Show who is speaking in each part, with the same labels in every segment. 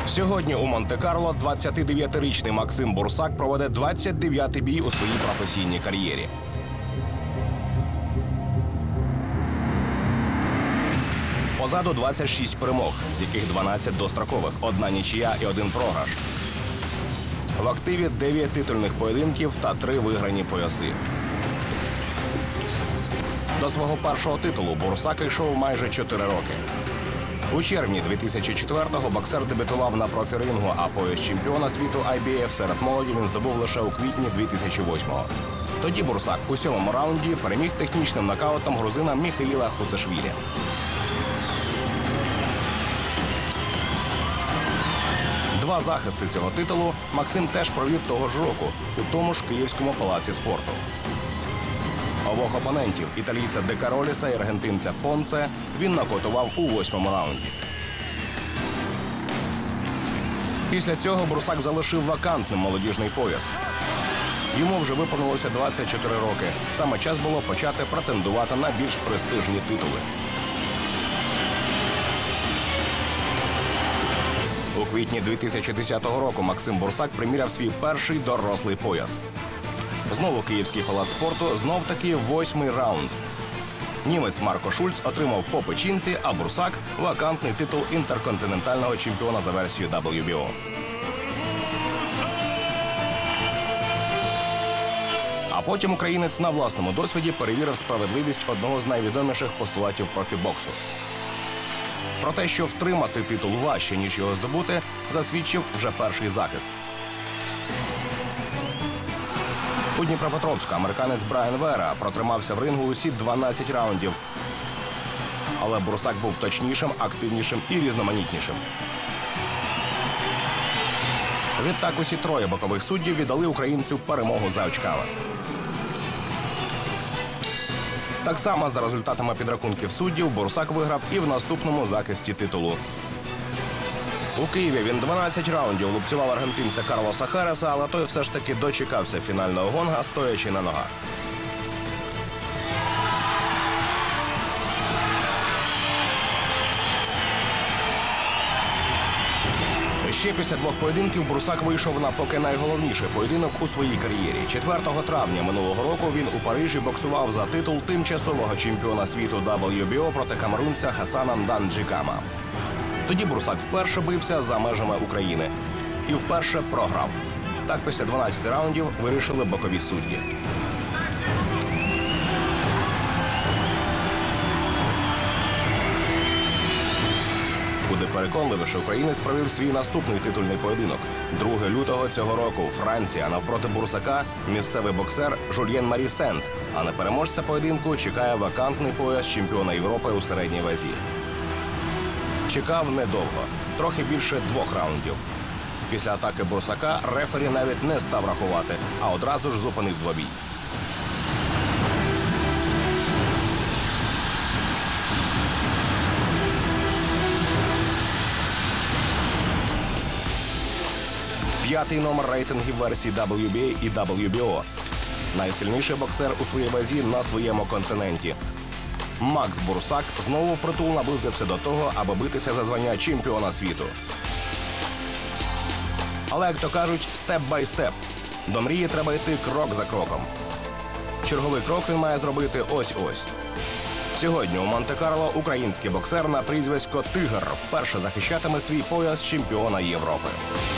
Speaker 1: Сьогодні у Монте-Карло 29-річний Максим Бурсак проведе 29-й бій у своїй професійній кар'єрі. Позаду 26 перемог, з яких 12 дострокових, 1 нічия і 1 програш. В активі 9 титульних поєдинків та 3 виграні пояси. До свого першого титулу Бурсак йшов майже 4 роки. У червні 2004-го боксер дебютував на профірингу, а пояс чемпіона світу IBF серед молоді він здобув лише у квітні 2008-го. Тоді Бурсак у 7-му раунді переміг технічним нокаутом грузина Міхаїла Хуцешвілі. Два захисти цього титулу Максим теж провів того ж року у тому ж Київському палаці спорту. Обох опонентів – італійця Де Кароліса і аргентинця Понце – він нокаутував у 8-му раунді. Після цього Бурсак залишив вакантним молодіжний пояс. Йому вже виповнилося 24 роки. Саме час було почати претендувати на більш престижні титули. У квітні 2010 року Максим Бурсак приміряв свій перший дорослий пояс. Знову Київський палац спорту, знов-таки 8-й раунд. Німець Марко Шульц отримав по печінці, а Бурсак – вакантний титул інтерконтинентального чемпіона за версією WBO. А потім українець на власному досвіді перевірив справедливість одного з найвідоміших постулатів профібоксу. Про те, що втримати титул важче, ніж його здобути, засвідчив вже перший захист. У Дніпропетровську американець Брайан Вера протримався в рингу усі 12 раундів. Але Бурсак був точнішим, активнішим і різноманітнішим. Відтак усі троє бокових суддів віддали українцю перемогу за очками. Так само за результатами підрахунків суддів Бурсак виграв і в наступному захисті титулу. У Києві він 12 раундів лупцював аргентинця Карлоса Хереса, але той все ж таки дочекався фінального гонга, стоячи на ногах. Ще після 2 поєдинків Бурсак вийшов на поки найголовніший поєдинок у своїй кар'єрі. 4 травня минулого року він у Парижі боксував за титул тимчасового чемпіона світу WBO проти камерунця Хасана Нданджикама. Тоді Бурсак вперше бився за межами України. І вперше програв. Так після 12 раундів вирішили бокові судді. Куди переконливіше українець провів свій наступний титульний поєдинок. 2 лютого цього року Франція, навпроти Бурсака місцевий боксер Жульєн Марі Сент. А на переможця поєдинку чекає вакантний пояс чемпіона Європи у середній вазі. Чекав недовго, трохи більше 2 раундів. Після атаки Бурсака рефері навіть не став рахувати, а одразу ж зупинив двобій. П'ятий номер рейтингів версії WBA і WBO. Найсильніший боксер у своїй вазі на своєму континенті. Макс Бурсак знову впритул наблизився до того, аби битися за звання чемпіона світу. Але, як то кажуть, степ-бай-степ. До мрії треба йти крок за кроком. Черговий крок він має зробити ось-ось. Сьогодні у Монте-Карло український боксер на прізвисько «Тигр» вперше захищатиме свій пояс чемпіона Європи.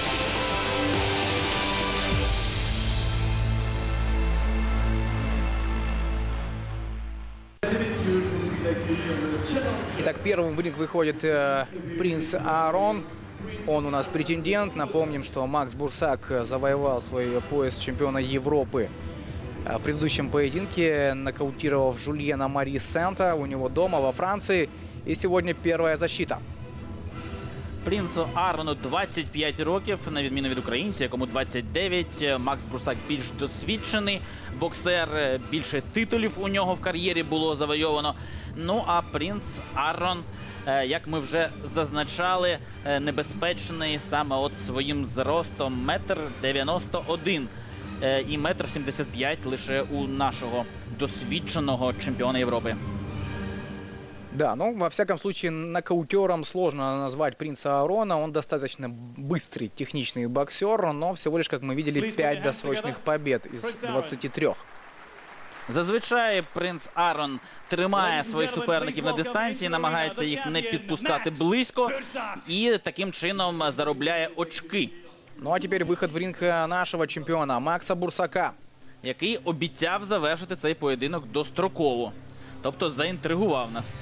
Speaker 2: Итак, первым в ринг выходит принц Аарон. Он у нас претендент. Напомним, что Макс Бурсак завоевал свой пояс чемпиона Европы в предыдущем поединке, нокаутировав Жульена Мари Сента у него дома во Франции. И сегодня первая защита.
Speaker 3: Принцу Аарону 25 років, на відміну від українця, якому 29. Макс Бурсак більш досвідчений боксер, більше титулів у нього в кар'єрі було завойовано. Ну а принц Аарон, як ми вже зазначали, небезпечний саме от своїм зростом 1,91 м і 1,75 м лише у нашого досвідченого чемпіона Європи.
Speaker 2: Да, ну, во всяком случае, нокаутером сложно назвать принца Аарона. Он достаточно быстрый, техничный боксер, но всего лишь, как мы видели, 5 досрочных побед из 23.
Speaker 3: Зазвичай принц Аарон тримає своїх суперників на дистанції, намагається їх не підпускати близько і таким чином заробляє очки.
Speaker 2: Ну а теперь выход в ринг нашего чемпиона Макса Бурсака.
Speaker 3: Який обіцяв завершити цей поєдинок достроково. Тобто заінтригував нас.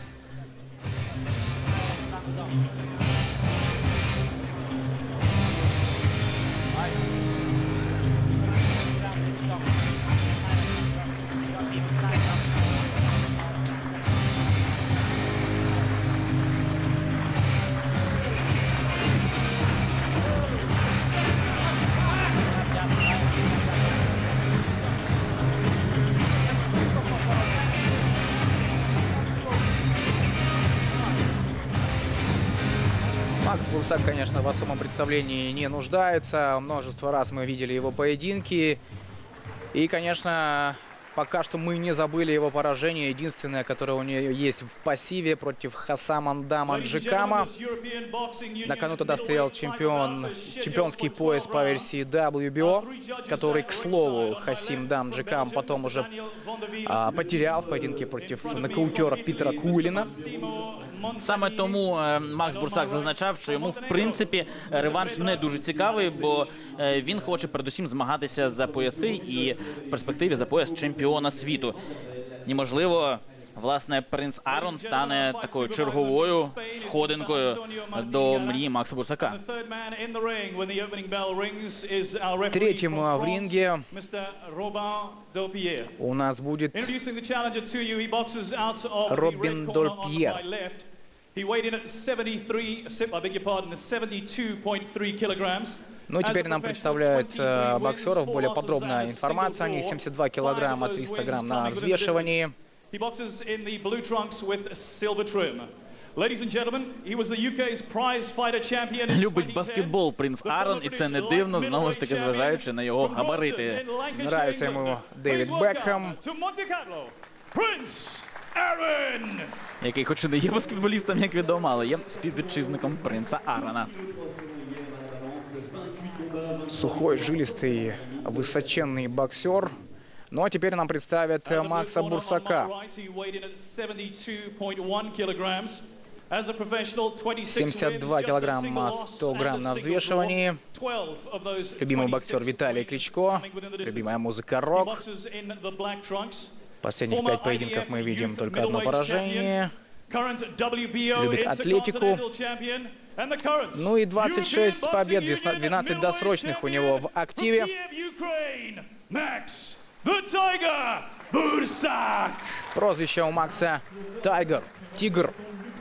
Speaker 2: Макс Бурсак, конечно, в особом представлении не нуждается. Множество раз мы видели его поединки. И, конечно, пока что мы не забыли его поражение. Единственное, которое у него есть в пассиве против Хасамандама Джикама. На кону тогда стоял чемпионский пояс по версии WBO, который, к слову, Хасимдам Джикам потом уже потерял в поединке против нокаутера Питера Куилина.
Speaker 3: Саме тому Макс Бурсак зазначав, що йому, в принципі, реванш не дуже цікавий, бо він хоче передусім змагатися за пояси і в перспективі за пояс чемпіона світу. І, можливо, власне, принц Аарон стане такою черговою сходинкою до мрії Макса Бурсака.
Speaker 2: Третьим в ринге у нас будет Робин Долпьер. Ну, теперь нам представляют боксеров. Более подробная информация о них. 72 килограмма, 300 грамм на взвешивании.
Speaker 3: Любить баскетбол принц Аарон, і це не дивно, знову ж таки, зважаючи на його габарити.
Speaker 2: Нравится ему Дэвид Бекхэм.
Speaker 3: Який, хоч і не є баскетболістом, як відомо, але є співвітчизником принца Аарона.
Speaker 2: Сухой, жилистый, высоченный боксер. Ну а теперь нам представят Макса Бурсака. 72 килограмма, 100 грамм на взвешивании. Любимый боксер Виталий Кличко. Любимая музыка рок. Последних 5 поединков мы видим только одно поражение. Любит атлетику. Ну и 26 побед, 12 досрочных у него в активе. Прозвище у Макса Тайгер, Тигр.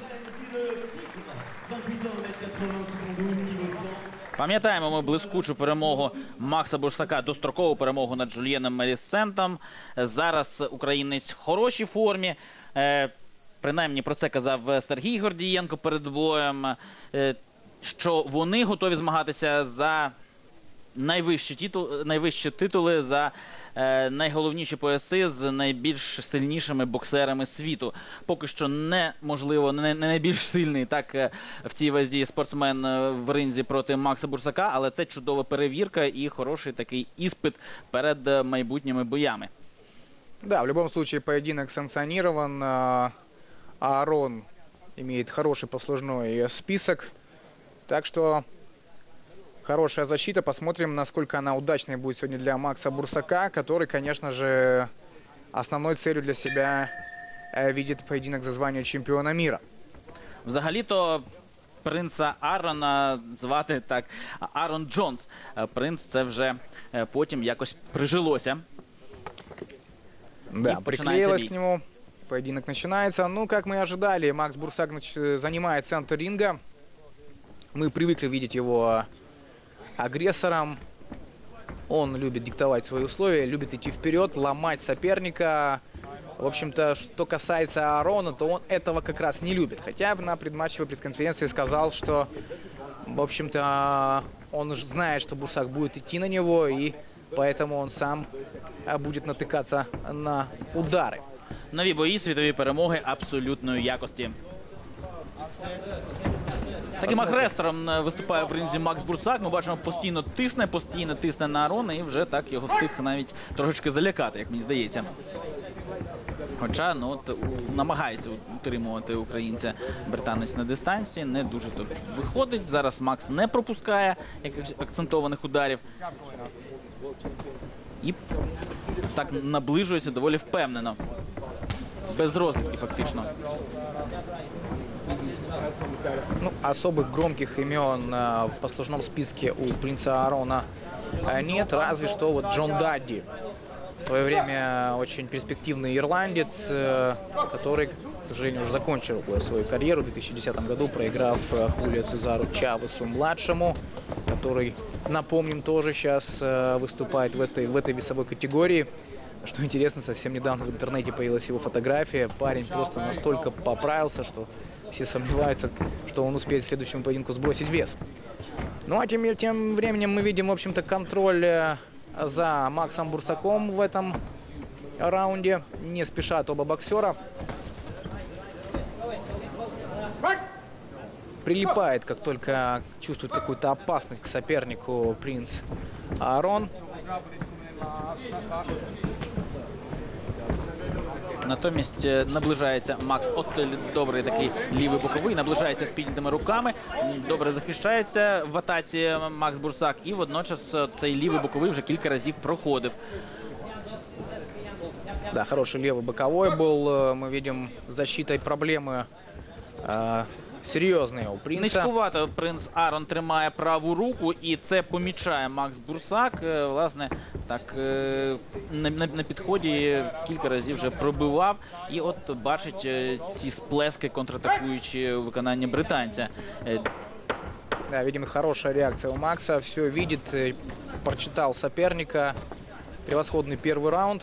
Speaker 3: Пам'ятаємо ми блискучу перемогу Макса Бурсака, дострокову перемогу над Джульєном Мелісентом. Зараз українець в хорошій формі. Принаймні про це казав Сергій Гордієнко перед боєм, що вони готові змагатися за найвищі титули, за найголовніші пояси з найбільш сильнішими боксерами світу. Поки що неможливо, не найбільш сильний так в цій вазі спортсмен в ринзі проти Макса Бурсака, але це чудова перевірка і хороший такий іспит перед майбутніми боями.
Speaker 2: Да, в любом случае поединок санкционирован. Аарон имеет хороший послужной список. Так что хорошая защита. Посмотрим, насколько она удачной будет сегодня для Макса Бурсака, который, конечно же, основной целью для себя видит поединок за звание чемпиона мира.
Speaker 3: Взагалі-то принца Аарона звати так Аарон Джонс. Принц це вже потім якось прижилося.
Speaker 2: Да, приклеилась к нему. Поединок начинается. Ну, как мы и ожидали, Макс Бурсак занимает центр ринга. Мы привыкли видеть его агрессором. Он любит диктовать свои условия, любит идти вперед, ломать соперника. В общем-то, что касается Аарона, то он этого как раз не любит. Хотя на предматчевой пресс-конференции сказал, что, в общем-то, он знает, что Бурсак будет идти на него, и поэтому он сам будет натыкаться на удары.
Speaker 3: нові бої, світові перемоги абсолютної якості. Таким агресором виступає в ринзі Макс Бурсак. Ми бачимо, постійно тисне на Арона і вже так його встиг навіть трошечки залякати, як мені здається. Хоча намагається утримувати українця британець на дистанції, не дуже то виходить. Зараз Макс не пропускає якихось акцентованих ударів. І так наближується доволі впевнено. Без розвідки фактично.
Speaker 2: Ну, особых громких имен в послужном списке у принца Арона нет, разве что вот Джон Дадди. В свое время очень перспективный ирландец, который, к сожалению, уже закончил свою карьеру в 2010 году, проиграв Хулио Сезару Чавесу-младшему, который, напомним, тоже сейчас выступает в этой весовой категории. Что интересно, совсем недавно в интернете появилась его фотография. Парень просто настолько поправился, что все сомневаются, что он успеет в следующем поединку сбросить вес. Ну а тем временем мы видим, в общем-то, контроль за Максом Бурсаком в этом раунде. Не спешат оба боксера. Прилипает, как только чувствует какую-то опасность к сопернику принц Арон.
Speaker 3: Натомість наближається Макс. От добрий такий лівий боковий. Наближається з піднятими руками. Добре захищається в атаці Макс Бурсак. І водночас цей лівий боковий вже кілька разів проходив.
Speaker 2: Да, хороший левый боковой был. Мы видим, с защитой проблемы серьезные у принца.
Speaker 3: Низькувато принц Арон тримає праву руку, і це помічає Макс Бурсак. Власне, так на підході кілька разів вже пробивав. І от бачить ці сплески, контратакуючи у виконанні британця.
Speaker 2: Да, видим, хорошая реакция у Макса. Все видит, прочитал соперника. Превосходный первый раунд.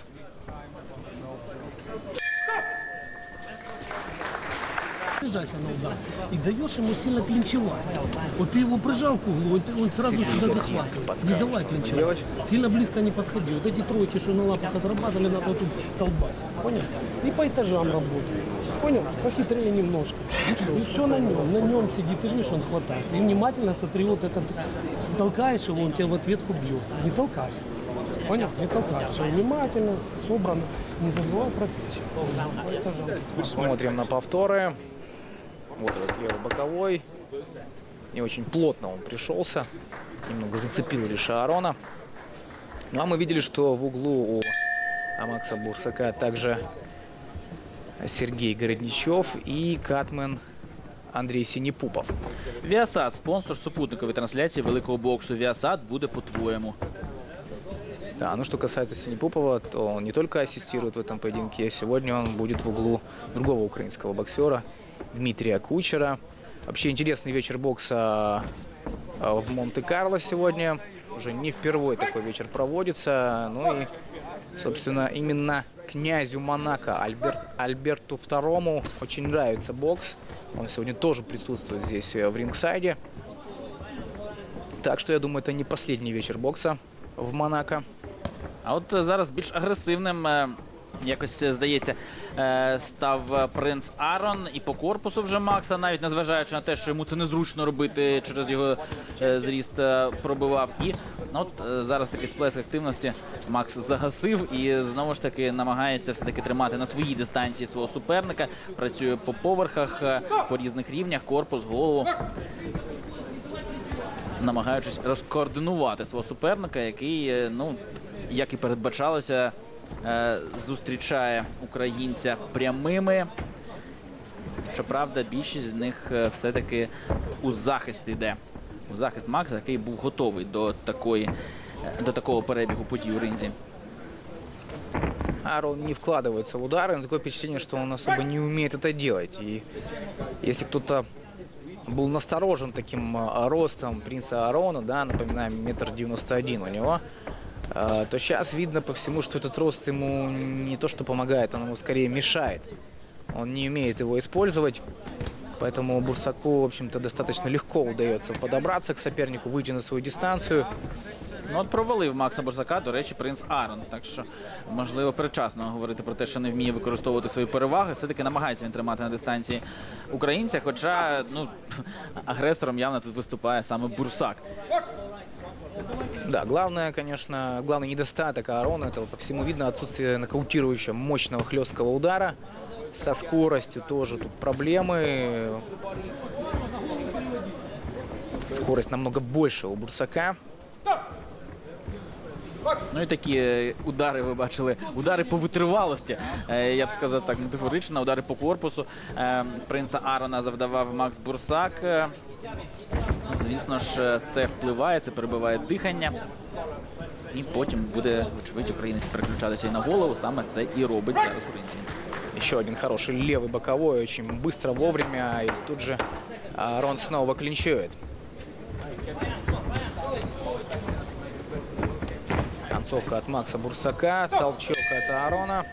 Speaker 4: Приезжайся на удар и даешь ему сильно клинчевать. Вот ты его прижал к углу, он сразу тебя захватывает. Не давай клинчевать. Сильно близко не подходи. Вот эти тройки, что на лапах отрабатывали, надо тут колбасить. Понял? И по этажам работай. Понял? Похитрее немножко. И все на нем сидит. Ты же видишь, он хватает. И внимательно смотри, вот этот толкаешь его, он тебя в ответку бьет. Не толкай. Понял? Не толкай. Все внимательно, собрано. Не забывай про печень.
Speaker 2: Смотрим на повторы. Вот этот левый боковой. Не очень плотно он пришелся. Немного зацепил лишь Арона. Ну а мы видели, что в углу у Макса Бурсака также Сергей Городничев и катмен Андрій Синепупов.
Speaker 3: Viasat, спонсор супутникової трансляції великого боксу. Viasat буде по-твоєму.
Speaker 2: Да, ну что касается Синепупова, то он не только ассистирует в этом поединке, сегодня он будет в углу другого украинского боксера Дмитрия Кучера. Вообще интересный вечер бокса в Монте-Карло сегодня. Уже не впервые такой вечер проводится. Ну и, собственно, именно князю Монако Альберту II очень нравится бокс. Он сегодня тоже присутствует здесь в рингсайде. Так что я думаю, это не последний вечер бокса в Монако.
Speaker 3: А от зараз більш агресивним, якось, здається, став принц Арон. І по корпусу вже Макса, навіть незважаючи на те, що йому це незручно робити, через його зріст пробивав. І от зараз такий сплеск активності Макс загасив і знову ж таки намагається все-таки тримати на своїй дистанції свого суперника. Працює по поверхах, по різних рівнях, корпус, голову. Намагаючись розкоординувати свого суперника, який, ну, як і передбачалося, зустрічає українця прямими. Щоправда, більшість з них все-таки у захист йде. У захист Макса, який був готовий до такого перебігу подій у ринзі.
Speaker 2: Арон не вкладывается в удары, но такое впечатление, что он особо не умеет это делать. И если кто-то был насторожен таким ростом принца Арона, да, напоминаем, 1,91 м у него, то сейчас видно по всему, что этот рост ему не то что помогает, он ему скорее мешает. Он не умеет его использовать, поэтому Бурсаку, в общем-то, достаточно легко удается подобраться к сопернику, выйти на свою дистанцию.
Speaker 3: Ну от провалив Макса Бурсака, до речі, принц Арон. Так що, можливо, передчасно говорити про те, що не вміє використовувати свої переваги. Все-таки намагається він тримати на дистанції українця, хоча, ну, агресором явно тут виступає саме Бурсак.
Speaker 2: Да, главное, конечно, главный недостаток Аарона, это по всему видно отсутствие нокаутирующего мощного хлесткого удара. Со скоростью тоже тут проблемы. Скорость намного больше у Бурсака.
Speaker 3: Ну і такі удари, ви бачили, удари по витривалості, я б сказав так, метафорично, удари по корпусу принца Арона завдавав Макс Бурсак. Звісно ж, це впливає, це перебиває дихання. І потім буде, вочевидь, українець переключатися і на голову. Саме це і робить зараз українці.
Speaker 2: Еще один хороший левый боковой, очень быстро, вовремя. И тут же Арон снова клинчует. Концовка от Макса Бурсака, толчок от Аарона.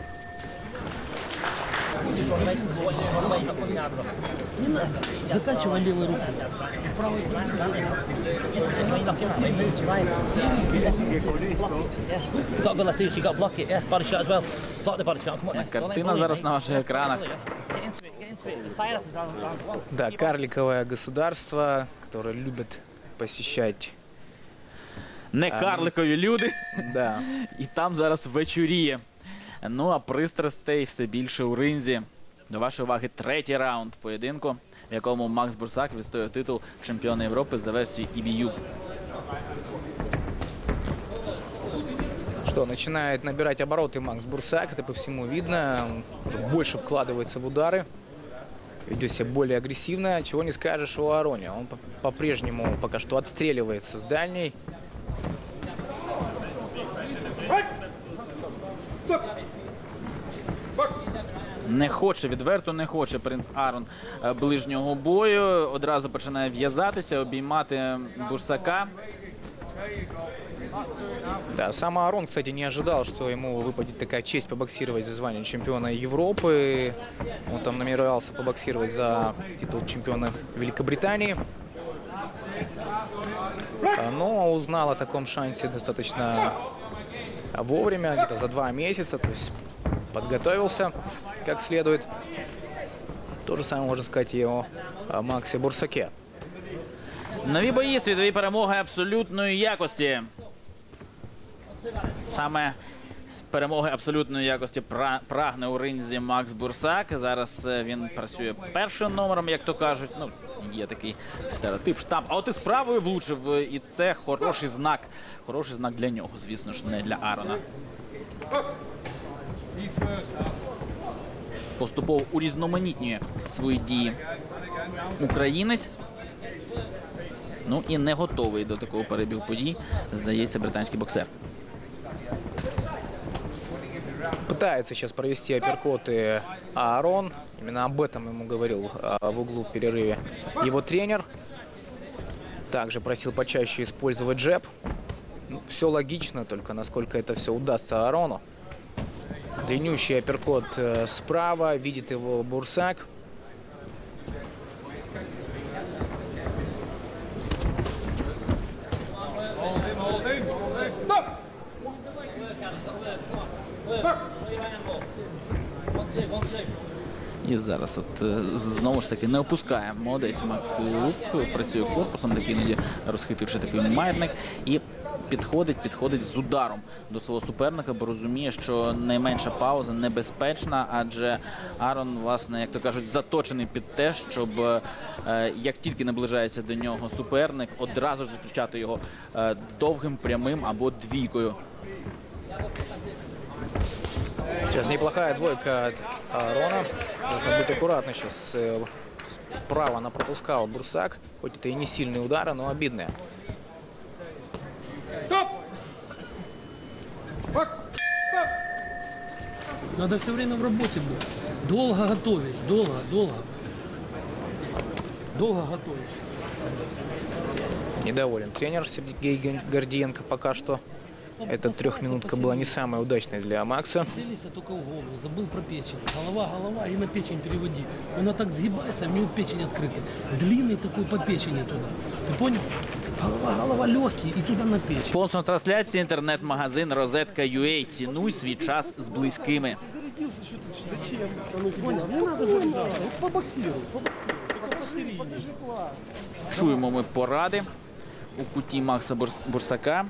Speaker 4: Не надо. Заканчивай левой рукой. Правой
Speaker 5: Got to go left each, you got to block it, yeah. Body shot as well. Block the body shot. Come on.
Speaker 3: Картина зараз на ваших екранах.
Speaker 2: Да, карликовое государство, которое любит посещать.
Speaker 3: Не карликові люди.
Speaker 2: Да.
Speaker 3: І там зараз вечоріє. Ну, а пристрастей все більше у ринзі. До вашої уваги третій раунд поєдинку, в якому Макс Бурсак відстоює титул чемпіона Європи за версією EBU.
Speaker 2: Что, начинает набирать обороты Макс Бурсак, это по всему видно. Он уже больше вкладывается в удары, ведет себя более агрессивно. Чего не скажешь о Аароне. Он по-прежнему пока что отстреливается с дальней.
Speaker 3: Не хоче, відверто не хоче принц Арон ближнього бою. Одразу починає в'язатися, обіймати Бурсака.
Speaker 2: Да, сам Аарон, кстати, не ожидал, что ему выпадет такая честь побоксировать за звание чемпиона Европы. Он там намеревался побоксировать за титул чемпиона Великобритании. Но узнал о таком шансе достаточно вовремя, где-то за 2 месяца. То есть подготовился как следует. То же самое можно сказать и о Максе Бурсаке.
Speaker 3: Нові бої, світові перемоги абсолютної якості. Саме перемоги абсолютної якості прагне у ринзі Макс Бурсак. Зараз він працює першим номером, як то кажуть. Ну, є такий стереотип, штамп. А от і справою влучив, і це хороший знак. Хороший знак для нього, звісно ж, не для Арона. Поступово урізноманітнює свої дії українець. Ну і не готовий до такого перебігу подій, здається, британський боксер.
Speaker 2: Пытается сейчас провести апперкоты Аарон. Именно об этом ему говорил в углу в перерыве его тренер. Также просил почаще использовать джеб. Ну, все логично, только насколько это все удастся Аарону. Длиннющий апперкот справа, видит его Бурсак.
Speaker 3: І зараз от знову ж таки не опускає молодець Макс рук, працює корпусом, такий іноді розхитуючи такий маятник і підходить з ударом до свого суперника, бо розуміє, що найменша пауза небезпечна, адже Арон, власне, як то кажуть, заточений під те, щоб як тільки наближається до нього суперник, одразу зустрічати його довгим, прямим або двійкою.
Speaker 2: Сейчас неплохая двойка от Аарона. Нужно быть аккуратно сейчас. Справа она пропускала Бурсак. Хоть это и не сильные удары, но обидные.
Speaker 4: Надо все время в работе быть. Долго готовишь, долго. Долго готовишь.
Speaker 2: Недоволен тренер Сергей Гордиенко пока что. Эта трехминутка была не самая удачная для Макса.
Speaker 4: Целился только в голову, забыл про печень. Голова и на печень переводи. Она так сгибается, у него печень открыта. Длинный такой по печени туда. Ты понял? Голова легкий и туда на печень.
Speaker 3: Спонсор трансляції – інтернет-магазин Розетка.ua. Цінуй свій час з близькими.
Speaker 4: Понял, не надо заряжаться. Побоксируй.
Speaker 3: Чуємо ми поради у куті Макса Бурсака.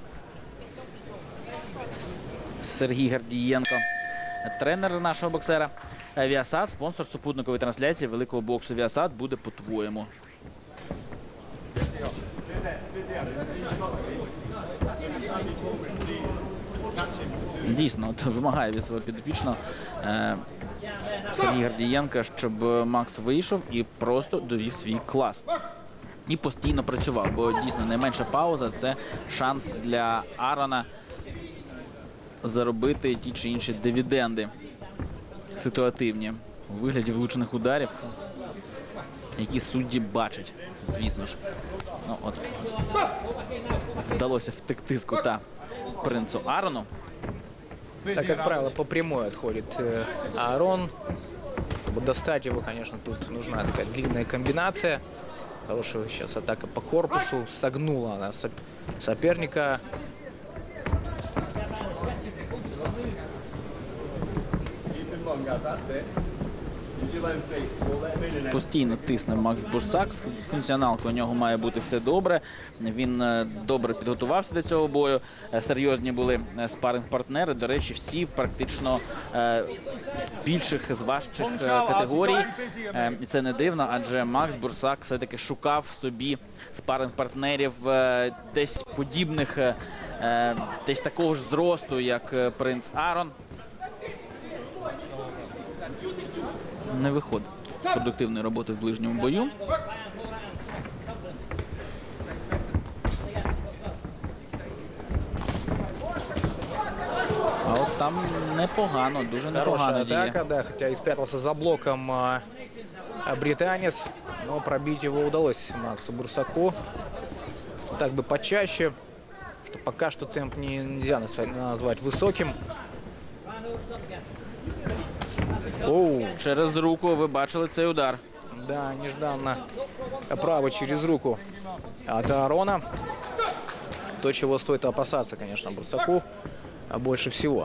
Speaker 3: Сергій Гордієнко, тренер нашого боксера. Viasat, спонсор супутникової трансляції великого боксу Viasat, буде по-твоєму. Дійсно, от вимагає від свого підопічного Сергій Гордієнко, щоб Макс вийшов і просто довів свій клас. І постійно працював, бо дійсно найменша пауза – це шанс для Арона заробити ті чи інші дивіденди ситуативні у вигляді влучених ударів, які судді бачать, звісно ж. Ну, от. Вдалося втекти з кута принцу Арону.
Speaker 2: Так, как правило, по прямой отходит Аарон. Чтобы достать его, конечно, тут нужна такая длинная комбинация. Хорошая сейчас атака по корпусу. Согнула она соперника.
Speaker 3: Постійно тисне Макс Бурсак. З функціоналкою у нього має бути все добре. Він добре підготувався до цього бою. Серйозні були спаринг-партнери. До речі, всі практично з більших, з важчих категорій. І це не дивно, адже Макс Бурсак все-таки шукав собі спаринг-партнерів десь подібних, десь такого ж зросту, як принц Арон. Не виходить продуктивної роботи в ближньому бою. А от там непогано, дуже непогано
Speaker 2: Хорошая
Speaker 3: діє.
Speaker 2: атака, да, хотя и спрятался за блоком британец, но пробить его удалось Максу Бурсаку. Так бы почаще, что пока что темп нельзя назвать высоким. Оу,
Speaker 3: Через руку ви бачили цей удар.
Speaker 2: да, нежданно право через руку от Аарона. То, чего стоит опасаться, конечно, Бурсаку больше всего.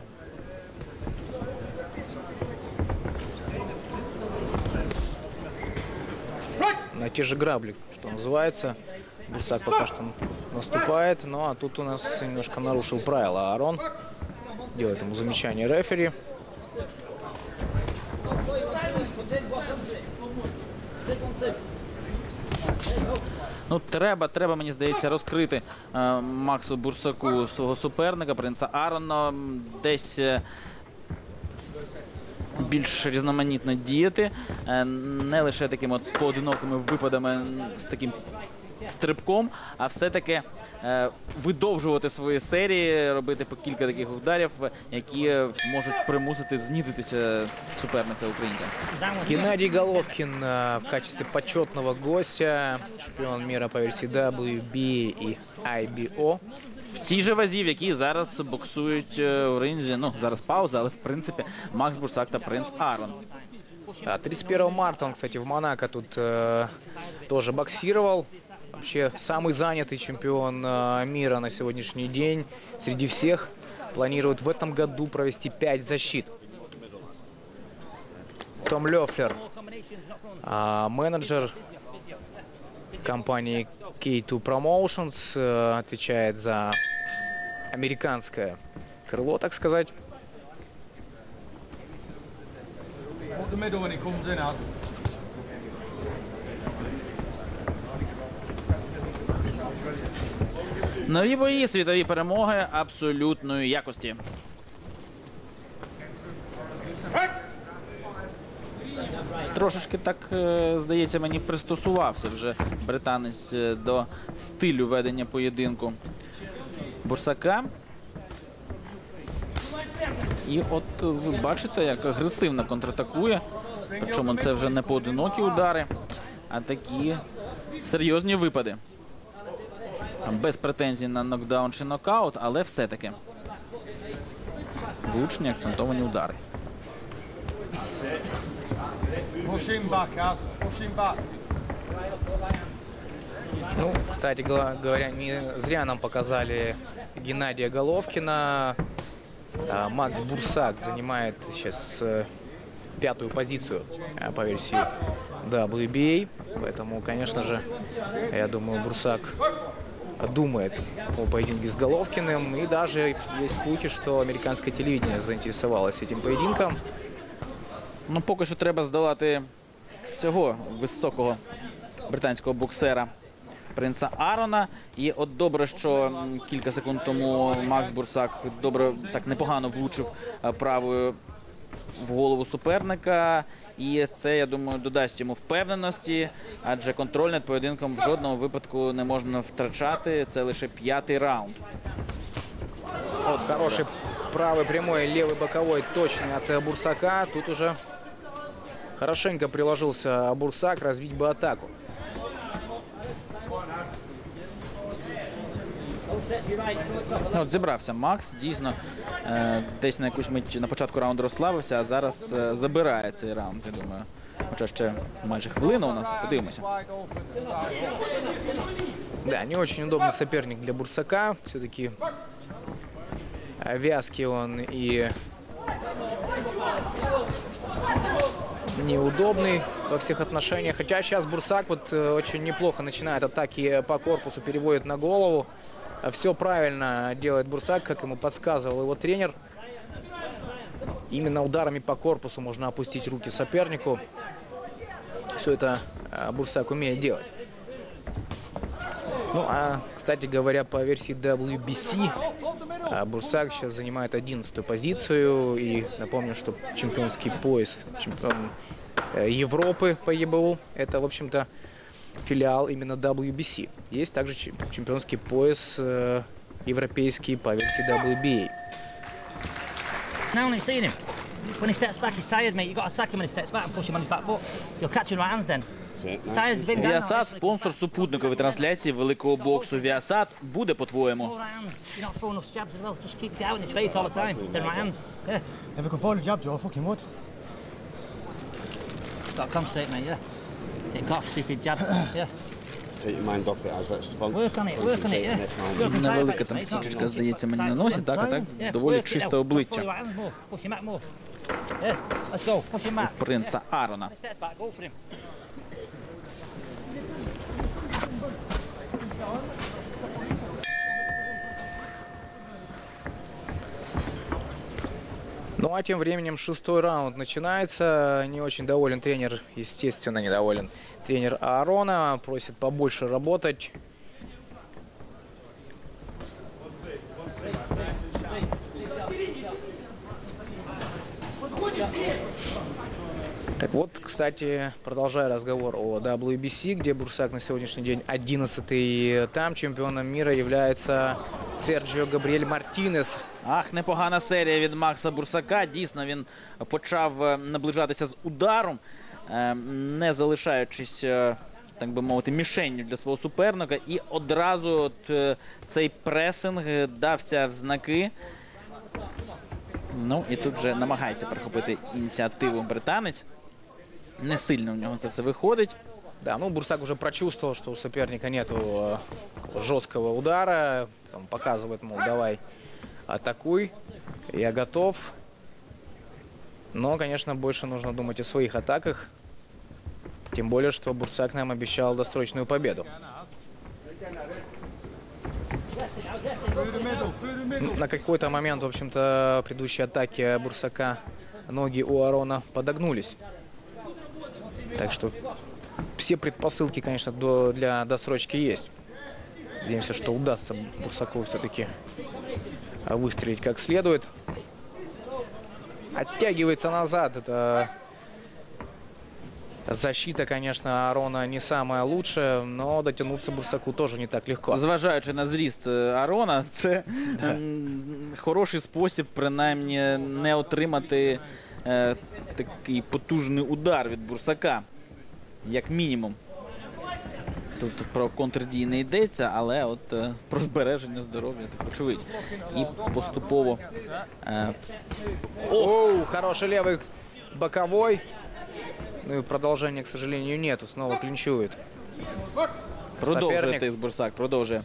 Speaker 2: На те же грабли, что называется. Бурсак пока что наступает, ну а тут у нас немножко нарушил правила Аарон. Делает ему замечание рефери.
Speaker 3: Ну, треба, мені здається, розкрити Максу Бурсаку свого суперника, принца Арона, десь більш різноманітно діяти, не лише такими от поодинокими випадами з таким стрибком, а все-таки видовжувати свої серії, робити по кілька таких ударів, які можуть примусити знітитися суперника українця.
Speaker 2: Геннадий Головкин в качестве почетного гостя, чемпион мира по версии WB и IBO.
Speaker 3: В цій же вазі, в якій зараз боксують у ринзі, ну, зараз пауза, але в принципі Макс Бурсак та принц Арон.
Speaker 2: 31 марта он, кстати, в Монако тут тоже боксировал. Вообще самый занятый чемпион мира на сегодняшний день среди всех. Планирует в этом году провести 5 защит. Том Лёфлер, менеджер компании K2 Promotions, отвечает за американское крыло, так сказать.
Speaker 3: Нові бої, світові перемоги абсолютної якості. Трошечки так, здається, мені пристосувався вже британець до стилю ведення поєдинку Бурсака. І от ви бачите, як агресивно контратакує. Причому це вже не поодинокі удари, а такі серйозні випади. Без претензій на нокдаун чи нокаут, але все-таки влучні акцентовані удари.
Speaker 6: Push him back, Az. Push him back.
Speaker 2: Ну, кстати говоря, не зря нам показали Геннадия Головкина. Макс Бурсак занимает сейчас 5-ю позицию по версии WBA. Поэтому, конечно же, я думаю, Бурсак думает о поединке с Головкиным. И даже есть слухи, что американское телевидение заинтересовалось этим поединком.
Speaker 3: Ну, поки що треба здолати цього високого британського боксера Принца Арона. І от добре, що кілька секунд тому Макс Бурсак добре, так непогано влучив правою в голову суперника. І це, я думаю, додасть йому впевненості, адже контроль над поєдинком в жодному випадку не можна втрачати. Це лише 5-й раунд.
Speaker 2: Вот хороший правый прямой, левый боковой точный от Бурсака. Тут уже хорошенько приложился Бурсак развить бы атаку.
Speaker 3: От зібрався Макс, дійсно, десь на якусь мить на початку раунду розслабився, а зараз забирає цей раунд, я думаю. Хоча ще майже хвилина у нас, подивимося.
Speaker 2: Да, не очень удобный соперник для Бурсака. Все-таки вязкий он и неудобный во всех отношениях. Хотя сейчас Бурсак вот очень неплохо начинает атаки по корпусу, переводит на голову. Все правильно делает Бурсак, как ему подсказывал его тренер. Именно ударами по корпусу можно опустить руки сопернику. Все это Бурсак умеет делать. Ну, а, кстати говоря, по версии WBC Бурсак сейчас занимает 11-ю позицию. И напомню, что чемпионский пояс, чемпион Европы по ЕБУ, это, в общем-то, филиал именно WBC. Есть также чемпионский пояс европейский по версии WBA.
Speaker 5: Now you've seen him. When he steps back, he's tired, mate. You've got to attack him when he steps back and push him on his back foot. You'll catch him with hands then. His tires have been down.
Speaker 3: Віасат – спонсор супутникової трансляції великого боксу. Віасат буде, по-твоєму.
Speaker 5: Four hands. You're not throwing enough jabs as well. Just keep it out in his face all the time. Then right hands. Yeah.
Speaker 6: If I could find a jab, Joe, I fucking would.
Speaker 5: Got to concentrate, mate. Yeah. Get off stupid jabs. Yeah.
Speaker 7: Take your mind off it as let's
Speaker 5: Work on it. Work on it. Yeah. Work on
Speaker 3: Невелика
Speaker 5: tire
Speaker 3: там
Speaker 5: practice, mate.
Speaker 3: січечка, здається, мені на носі, так, а так,
Speaker 5: Yeah,
Speaker 3: доволі
Speaker 5: work it
Speaker 3: чисте
Speaker 5: out. Pull
Speaker 3: обличчя
Speaker 5: your hands more. Push him back more. Yeah. Let's go. Push him back.
Speaker 3: Принца Арона.
Speaker 5: Steps back. Go for him.
Speaker 2: Ну а тем временем 6-й раунд начинается. Не очень доволен тренер, естественно, недоволен тренер Аарона. Просит побольше работать. Так вот, кстати, продолжая разговор о WBC, где Бурсак на сегодняшний день 11-й. Там чемпионом мира является Серджіо Габріель Мартінес.
Speaker 3: Ах, непогана серія від Макса Бурсака. Дійсно, він почав наближатися з ударом, не залишаючись, так би мовити, мішенню для свого суперника. І одразу от цей пресинг дався в знаки. Ну, і тут вже намагається перехопити ініціативу британець. Не сильно у нього це все виходить.
Speaker 2: Да, ну Бурсак уже прочувствовал, что у соперника нету жесткого удара. Там показывает, мол, давай атакуй, я готов. Но, конечно, больше нужно думать о своих атаках. Тем более, что Бурсак нам обещал досрочную победу. На какой-то момент, в общем-то, предыдущие атаки Бурсака, ноги у Арона подогнулись. Так что все предпосылки, конечно, для досрочки есть. Надеемся, что удастся Бурсаку все-таки выстрелить как следует. Оттягивается назад. Это защита, конечно, Арона не самая лучшая, но дотянуться Бурсаку тоже не так легко.
Speaker 3: Зважаючи на зріст Арона, це хороший спосіб, принаймні, не отримати такий потужний удар від Бурсака, як мінімум. Тут про контрдії не йдеться, але от про збереження здоров'я, так очевидь. І поступово...
Speaker 2: Оу, хороший левый боковой. Ну и продолжения, к сожалению, нету. Снова клинчует.
Speaker 3: Продовжує
Speaker 2: соперник.
Speaker 3: тиск Бурсак, продовжує.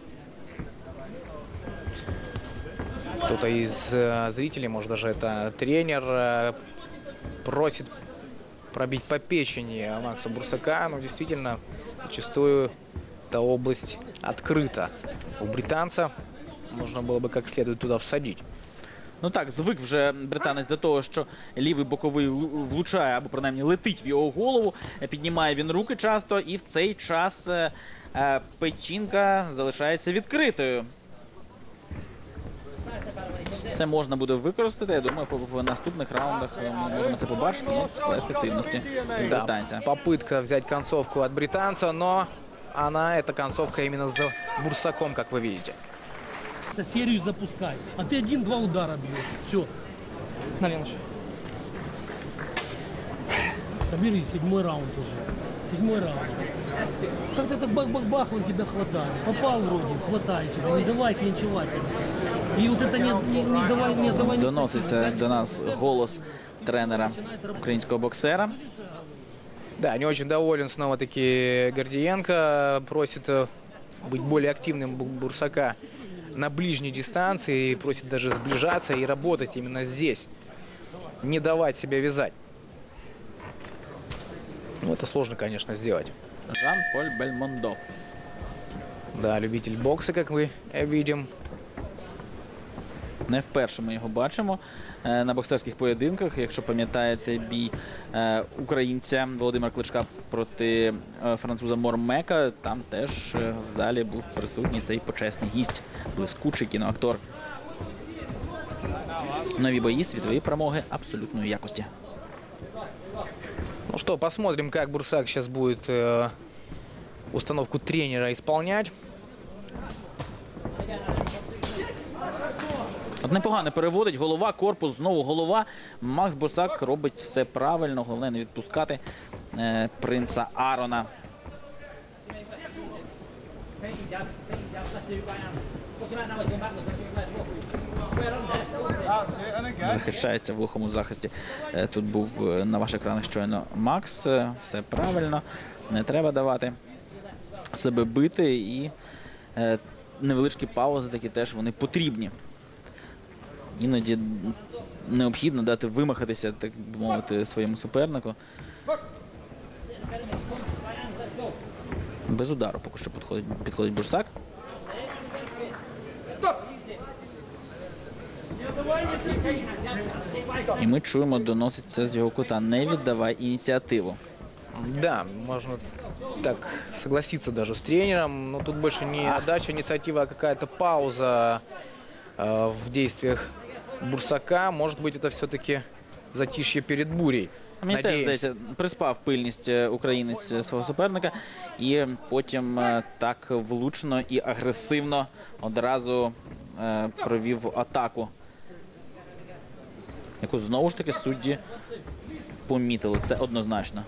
Speaker 2: Кто-то из зрителей, может даже это тренер, просит пробить по печени Макса Бурсака. Но действительно, зачастую эта область открыта. У британца нужно было бы как следует туда всадить.
Speaker 3: Ну так, звик вже британець до того, що лівий боковий влучає, або принаймні летить в його голову. Піднімає він руки часто, і в цей час печінка залишається відкритою. Це можна буде використати. Я думаю, в наступних раундах ми можемо це побачити. Ну, сплеск активності британця.
Speaker 2: Попытка взять концовку от британца, но эта концовка именно за Бурсаком, как вы видите.
Speaker 4: Серию запускай, а ты 1-2 удара бьешь. Все. Собери, 7-й раунд уже. 7-й раунд. Как-то так бах-бах-бах, он тебя хватает. Попал вроде, хватает тебя, не давай клинчевать. И вот это не давай.
Speaker 3: Доноситься до нас голос тренера українського боксера.
Speaker 2: Да, не очень доволен снова-таки Гордиенко. Просит быть более активным Бурсака на ближней дистанции. Просит даже сближаться и работать именно здесь. Не давать себя вязать. Ну, это сложно, конечно, сделать.
Speaker 3: Жан-Поль Бельмондо.
Speaker 2: Да, любитель бокса, как мы видим.
Speaker 3: Не вперше ми його бачимо на боксерських поєдинках. Якщо пам'ятаєте бій українця Володимира Кличка проти француза Мормека, там теж в залі був присутній цей почесний гість, блискучий кіноактор. Нові бої, світові перемоги абсолютної якості.
Speaker 2: Ну что, посмотрим, как Бурсак сейчас будет установку тренера исполнять.
Speaker 3: От непогано переводить, голова, корпус, знову голова. Макс Бурсак робить все правильно, головне не відпускати принца Арона. Захищається в глухому захисті. Тут був на ваших екранах щойно Макс. Все правильно, не треба давати себе бити, і невеличкі паузи такі теж вони потрібні. Іноді необхідно дати вимахатися, так би мовити, своєму супернику. Без удару поки що підходить Бурсак. І ми чуємо, доноситься з його кута: не віддавай ініціативу.
Speaker 2: Да, можно так согласиться даже с тренером, но тут больше не отдача инициатива, а какая-то пауза в действиях Бурсака. Может быть, это все-таки затишье перед бурей.
Speaker 3: Мені теж здається, приспав пильність українець свого суперника і потім так влучно і агресивно одразу провів атаку, яку знову ж таки судді помітили. Це однозначно.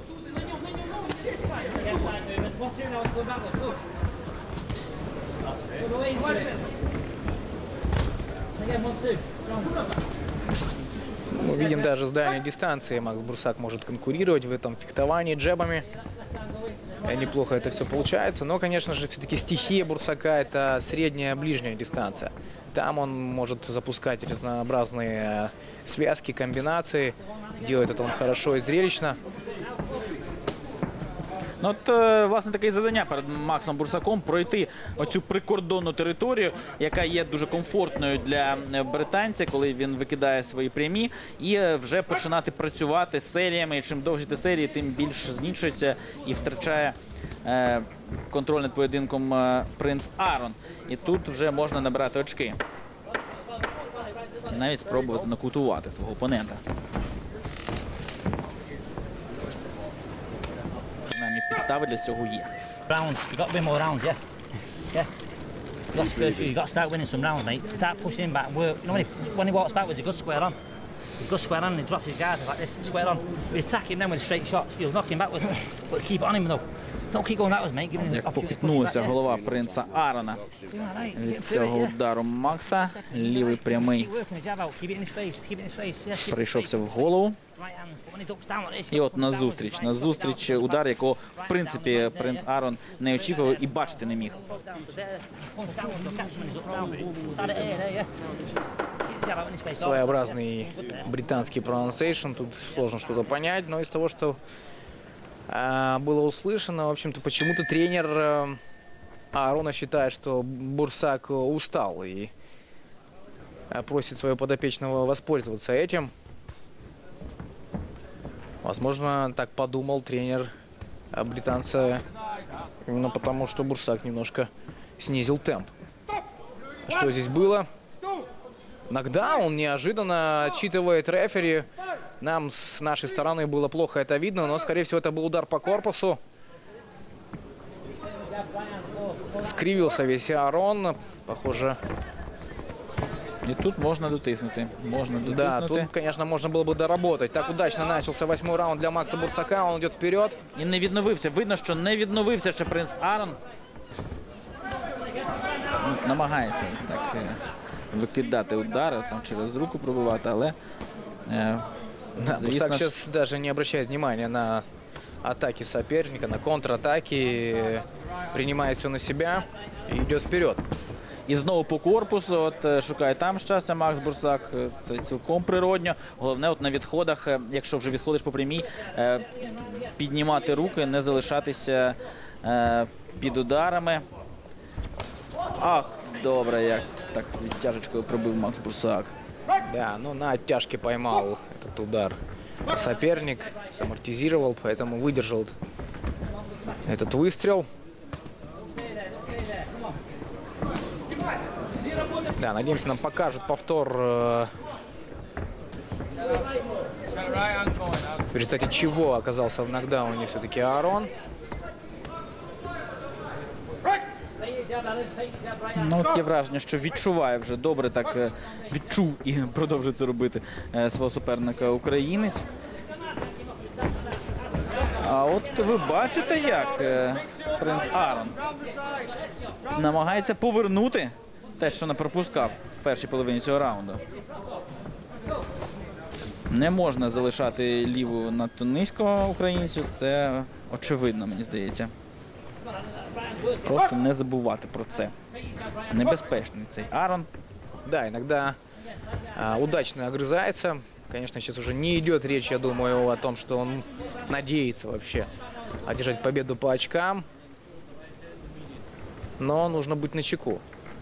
Speaker 2: Мы видим, даже с дальней дистанции Макс Бурсак может конкурировать в этом фехтовании джебами. Неплохо это все получается. Но, конечно же, все-таки стихия Бурсака – это средняя, ближняя дистанция. Там он может запускать разнообразные связки, комбинации. Делает это он хорошо и зрелищно.
Speaker 3: Ну, от, власне, таке завдання перед Максом Бурсаком – пройти оцю прикордонну територію, яка є дуже комфортною для британця, коли він викидає свої прямі, і вже починати працювати серіями. І чим довші ті серії, тим більш знічується і втрачає контроль над поєдинком принц Арон. І тут вже можна набирати очки. І навіть спробувати нокаутувати свого опонента. Підстави для цього є.
Speaker 5: Rounds, you got to win more rounds, yeah? Yeah. You lost first few, you got to start winning some rounds, mate. Start pushing him back and work. You know, when he walks backwards, he goes square on. He goes square on and he drops his guard like this, square on. If you attack him then with straight shots, you'll knock him backwards. But keep it on him though. Don't keep going backwards, mate. Give him the
Speaker 3: Як
Speaker 5: opportunity to push
Speaker 3: похитнулася
Speaker 5: back, yeah?
Speaker 3: голова принца Арона
Speaker 5: Doing that, right?
Speaker 3: від
Speaker 5: Get through
Speaker 3: цього
Speaker 5: it, yeah?
Speaker 3: удару Макса. Лівий прямий
Speaker 5: Keep working the jab out, keep it in his face, keep it in his face. Yeah, keep it
Speaker 3: прийшовся в голову. І от назустріч удар, якого, в принципі, принц Арон не очікував і бачити не міг.
Speaker 2: Своеобразный британский pronunciation, тут сложно что-то понять, но из того, что было услышано, в общем-то, почему-то тренер Аарона считает, что Бурсак устал и просит своего подопечного воспользоваться этим. Возможно, так подумал тренер британца именно потому, что Бурсак немножко снизил темп. Что здесь было? Нокдаун неожиданно отчитывает рефери. Нам с нашей стороны было плохо это видно, но, скорее всего, это был удар по корпусу. Скривился весь Аарон. Похоже...
Speaker 3: І тут можна дотиснути.
Speaker 2: Да, тут, конечно, можно было бы доработать. Так удачно начался 8-й раунд для Макса Бурсака. Он идет вперед.
Speaker 3: І не відновився. Видно, що не відновився ще принц Арон. Намагається так викидати удари, там через руку пробивати, але
Speaker 2: Да, Бурсак сейчас даже не обращает внимания на атаки соперника, на контратаки. Принимает все на себя и идет вперед.
Speaker 3: І знову по корпусу, от шукає там щастя Макс Бурсак, це цілком природньо. Головне от на відходах, якщо вже відходиш по прямій, піднімати руки, не залишатися під ударами. Ах, добре, як так з відтяжечкою пробив Макс Бурсак.
Speaker 2: Да, ну на оттяжке поймал этот удар соперник, самортизировал, поэтому выдержал этот выстрел. Да, надеемся, нам покажут повтор, в результате чего оказался в нокдауне все-таки Аарон.
Speaker 3: Ну, от є враження, що відчуває вже добре, так відчув і продовжує це робити свого суперника українець. А от ви бачите, як принц Арон намагається повернути те, що не пропускав в першій половині цього раунду. Не можна залишати ліву надто низько українцю, це очевидно, мені здається. Просто не забувати про це. Небезпечний цей Арон.
Speaker 2: Да, иногда удачно огрызается. Конечно, сейчас уже не идет речь, я думаю, о том, что он надеется вообще одержать победу по очкам. Но нужно быть начеку.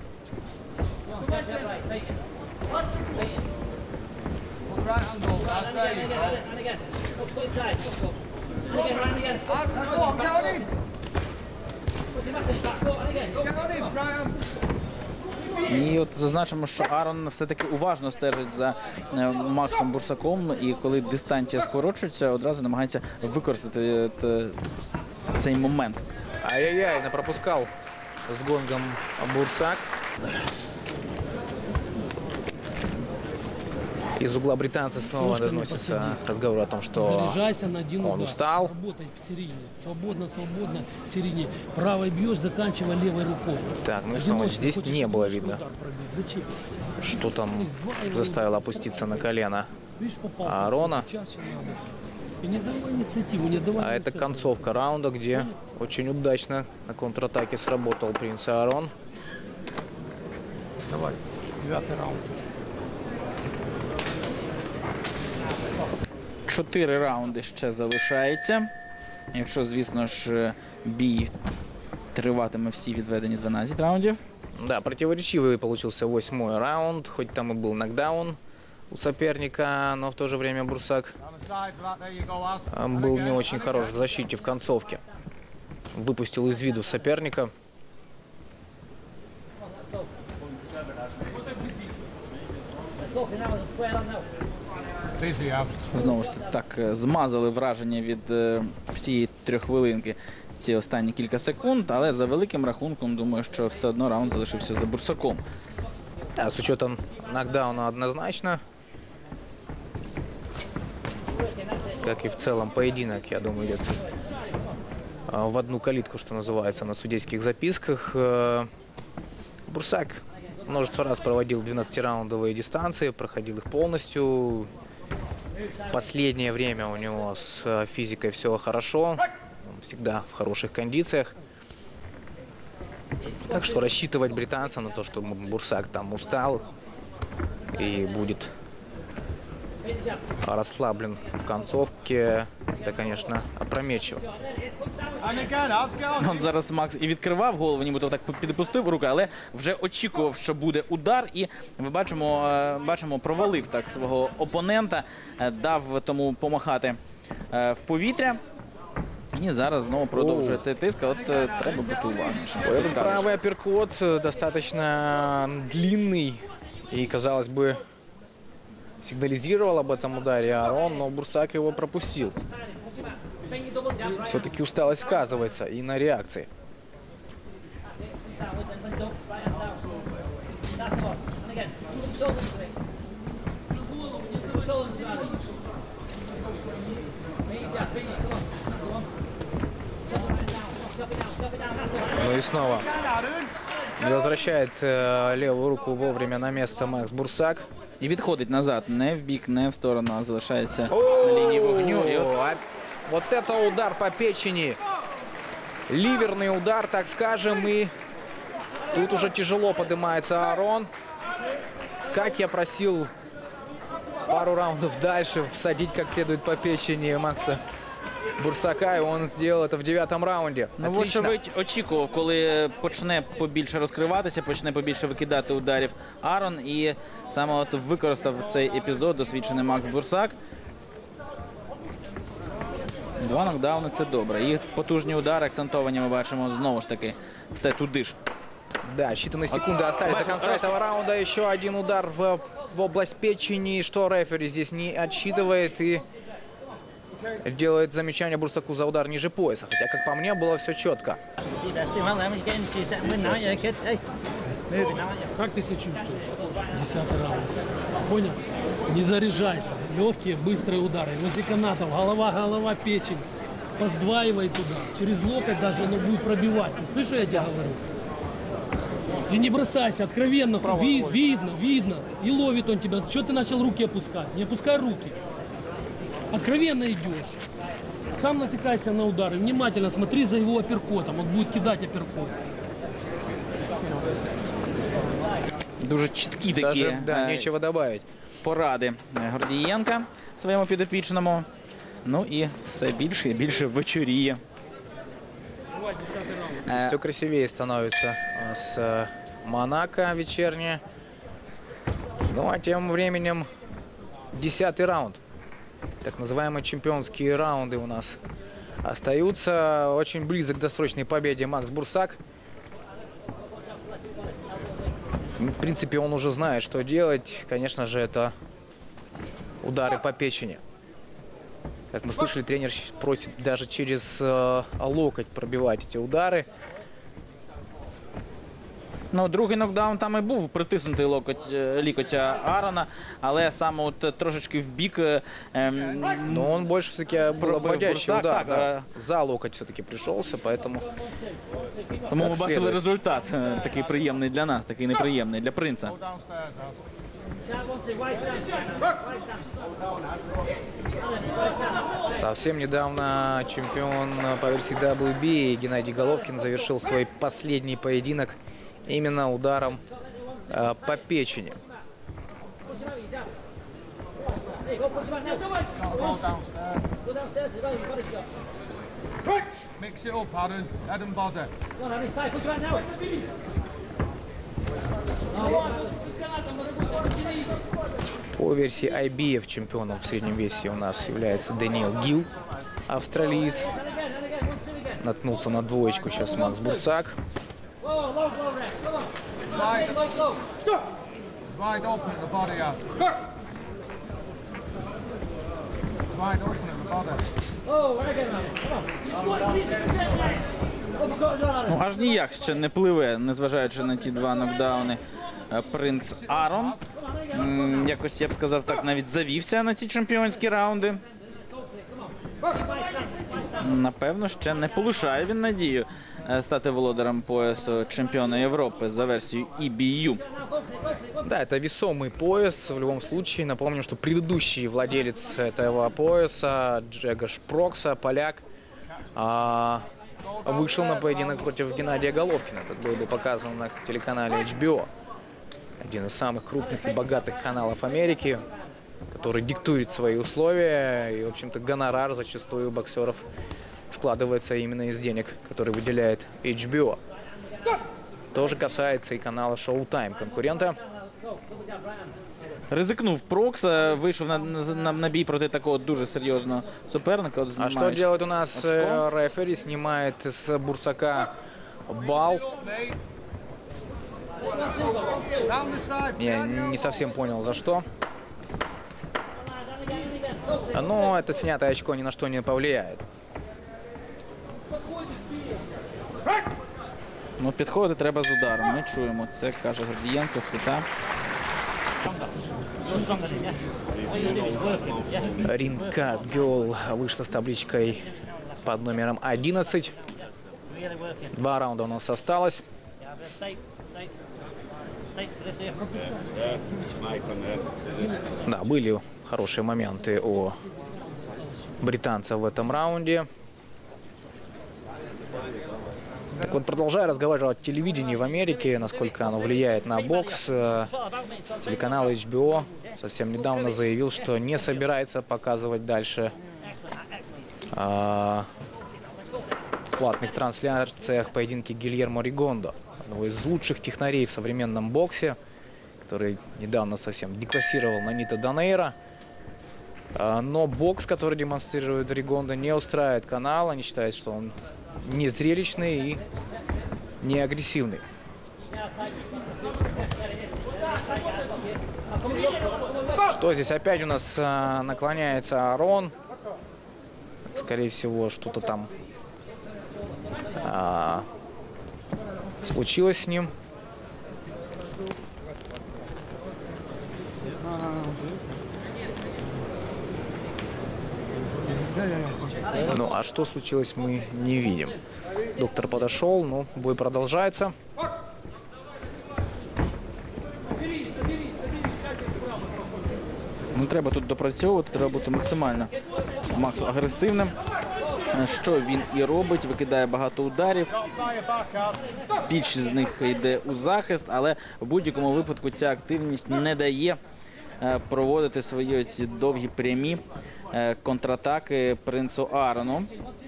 Speaker 3: І от зазначимо, що Арон все-таки уважно стежить за Максом Бурсаком, і коли дистанція скорочується, одразу намагається використати цей момент.
Speaker 2: Ай-яй-яй, пропускал с гонгом Бурсак. Из угла британца снова
Speaker 4: Ножками
Speaker 2: доносится
Speaker 4: посади.
Speaker 2: разговор о том, что
Speaker 4: Заряжайся на один
Speaker 2: он
Speaker 4: удар.
Speaker 2: устал.
Speaker 4: Работай в середине. Свободно, свободно в середине. Правой бьешь, заканчивай левой рукой.
Speaker 2: Так, ну и снова
Speaker 4: Одиночный,
Speaker 2: здесь
Speaker 4: хочешь
Speaker 2: не было
Speaker 4: одиночный
Speaker 2: видно,
Speaker 4: удар пробить. Зачем?
Speaker 2: что там заставило опуститься на колено
Speaker 4: Видишь, попал.
Speaker 2: Аарона.
Speaker 4: Чаще надо. И не давай инициативу, не давай
Speaker 2: А это
Speaker 4: инициативу.
Speaker 2: концовка раунда, где очень удачно на контратаке сработал принц Аарон.
Speaker 4: Давай, 9-й раунд.
Speaker 3: 4 раунди ще залишається. Якщо, звісно ж, бій триватиме всі відведені 12 раундів.
Speaker 2: Да, противоречивый получился 8-й раунд, хоть там и был нокдаун у соперника, но в то же время Бурсак был не очень хорош в защите в концовке. Выпустил из виду соперника.
Speaker 3: Знову ж так змазали враження від всієї 3 хвилинки ці останні кілька секунд, але за великим рахунком, думаю, що все одно раунд залишився за Бурсаком.
Speaker 2: Да, с учетом нокдауна однозначно. Как и в целом поединок, я думаю, идет в одну калитку, что называется, на судейских записках. Бурсак множество раз проводил 12-раундовые дистанции, проходил их полностью. последнее время у него с физикой все хорошо. Он всегда в хороших кондициях. Так что рассчитывать британца на то, что Бурсак там устал и будет расслаблен в концовке, это, конечно, опрометчиво.
Speaker 3: От зараз Макс і відкривав голову, нібито так підпустив руки, але вже очікував, що буде удар. І ми бачимо, провалив так свого опонента, дав тому помахати в повітря. І зараз знову продовжує цей тиск, а от треба бути уважнішим.
Speaker 2: Этот правый апперкот достаточно длинный и, казалось бы, сигнализировал об этом ударе Арон, но Бурсак его пропустил. Все-таки усталость сказывается и на реакции. Ну и снова не возвращает левую руку вовремя на место Макс Бурсак.
Speaker 3: І відходить назад, не в бік, не в сторону, а залишається на лінії вогню. І от...
Speaker 2: Вот это удар по печени. Ливерный удар, так скажем. И тут уже тяжело поднимается Арон. Как я просил пару раундов дальше всадить как следует по печени Макса Бурсака, и он сделал это в 9-м раунді.
Speaker 3: Ну, вочевидь, очікував, коли почне побільше розкриватися, почне побільше викидати ударів Арон. І саме от використав цей епізод досвідчений Макс Бурсак. 2 нокдауни – це добре. І потужні удари, акцентовані ми бачимо знову ж таки все туди ж.
Speaker 2: Да, считанные секунды остались до конца этого раунда. Еще один удар в область печени, что рефери здесь не отсчитывает и делает замечание Бурсаку за удар ниже пояса. Хотя, как по мне, было все четко.
Speaker 4: Как ты себя чувствуешь? 10-й раунд. Понял? Не заряжайся. Легкие, быстрые удары. Возле канатов. Голова, печень. Поздваивай туда. Через локоть даже оно будет пробивать. Ты слышишь, я тебе говорю? И не бросайся, откровенно. Видно. И ловит он тебя. Что ты начал руки опускать? Не опускай руки. Откровенно идешь. Сам натыкайся на удары. Внимательно смотри за его апперкотом. Он будет кидать апперкот.
Speaker 3: Дуже чіткі такі
Speaker 2: Даже, да, нечего добавить.
Speaker 3: поради Гордієнка своєму підопічному. Ну і все більше і більше вечоріє.
Speaker 2: Все красивее становится с Монако вечернее. Ну а тем временем 10-й раунд. Так называемые чемпионские раунды у нас остаются. Очень близок к досрочной победе Макс Бурсак. В принципе, он уже знает, что делать. Конечно же, это удары по печени. Как мы слышали, тренер просит даже через локоть пробивать эти удары.
Speaker 3: Ну, другий нокдаун там і був притиснутий лікоть Арона, але саме от трошечки в бік.
Speaker 2: Но он больше все-таки был обводящий
Speaker 3: Бурсак,
Speaker 2: удар.
Speaker 3: так,
Speaker 2: Да. За локоть все-таки пришелся, поэтому...
Speaker 3: Тому ми
Speaker 2: так
Speaker 3: бачили
Speaker 2: слідує.
Speaker 3: результат такий приємний для нас, такий неприємний для принца.
Speaker 2: Совсем недавно чемпион по версии WB Геннадий Головкин завершил свой последний поединок именно ударом по печени.
Speaker 6: Mix it up, Aaron. Head and body.
Speaker 2: По версии IBF чемпионом в среднем весе у нас является Дэниел Гилл, австралиец. Наткнулся на двоечку сейчас Макс Бурсак.
Speaker 6: Wide open at the body, Aaron. Wide open at the body.
Speaker 3: Ну, аж ніяк ще не пливе, незважаючи на ті 2 нокдауни, принц Арон. Якось, я б сказав, так навіть завівся на ці чемпіонські раунди. Напевно, ще не полишає він надію стати володарем поясу чемпіона Європи за версією EBU.
Speaker 2: Да, это весомый пояс. В любом случае, напомню, что предыдущий владелец этого пояса, Джегош Прокса, поляк, вышел на поединок против Геннадия Головкина. Этот бой был показан на телеканале HBO. Один из самых крупных и богатых каналов Америки, который диктует свои условия. И, в общем-то, гонорар зачастую боксеров складывается именно из денег, которые выделяет HBO. То же касается и канала Showtime, конкурента.
Speaker 3: Ризикнув Прокса, вийшов на бій проти такого дуже серйозного суперника. От
Speaker 2: А что делает у нас рефери? Снимает с Бурсака балл. Я не совсем понял, за что. Но это снятое очко ни на что не повлияет.
Speaker 3: Ну, підходити треба з ударом. Ми чуємо. Це каже Гордієнко з кута.
Speaker 2: Ринкард Гёл вышла с табличкой под номером 11. 2 раунда у нас осталось. Да, были хорошие моменты у британца в этом раунде. Так вот, продолжая разговаривать о телевидении в Америке, насколько оно влияет на бокс, телеканал HBO совсем недавно заявил, что не собирается показывать дальше в платных трансляциях поединки Гильермо Ригондо, одного из лучших технарей в современном боксе, который недавно совсем деклассировал Нонита Донейро. Но бокс, который демонстрирует Ригондо, не устраивает канал. Они считают, что он не зрелищный и не агрессивный. Что здесь опять у нас наклоняется Арон. Скорее всего, что-то там случилось с ним. Ну, а что случилось, мы не видим. Доктор подошел, но бой продолжается.
Speaker 3: Не треба тут допрацьовувати, треба бути максимально Максу агресивним. Що він і робить, викидає багато ударів. Більшість з них йде у захист, але в будь-якому випадку ця активність не дає проводити свої ці довгі прямі контратаки принцу Арону.